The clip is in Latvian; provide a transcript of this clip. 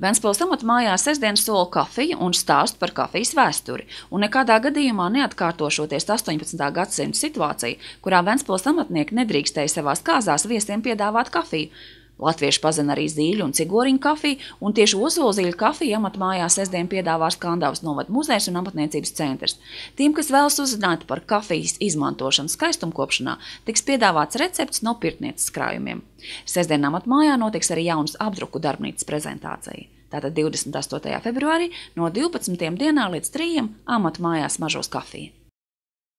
Ventspils amatmājās sestdien sola kafiju un stāstu par kafijas vēsturi, un nekādā gadījumā neatkārtošoties 18. gadsimta situācija, kurā Ventspils amatnieki nedrīkstēja savās kāzās viesiem piedāvāt kafiju. Latvieši pazina arī zīļu un cigoriņu kafiju, un tieši ozolzīļu kafiju amatmājās sestdien piedāvās Kandavas novada muzejs un amatniecības centrs. Tiem, kas vēlas uzzināt par kafijas izmantošanu skaistumkopšanā, tiks piedāvāts recepts no pirtnieces krājumiem. Sestdien amatmājā notiks arī jaunas apdruku darbnīcas prezentācija. Tātad 28. februārī no 12. dienā līdz 3. amatmājās Mažos kafija.